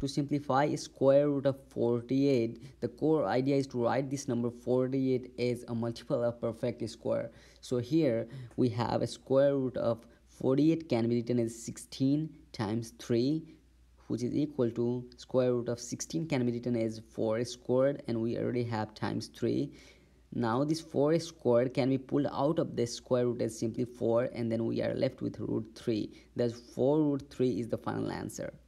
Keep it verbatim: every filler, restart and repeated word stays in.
To simplify square root of forty-eight, the core idea is to write this number forty-eight as a multiple of perfect square. So here we have a square root of forty-eight can be written as sixteen times three, which is equal to square root of sixteen can be written as four squared, and we already have times three. Now this four squared can be pulled out of the square root as simply four, and then we are left with root three. Thus four root three is the final answer.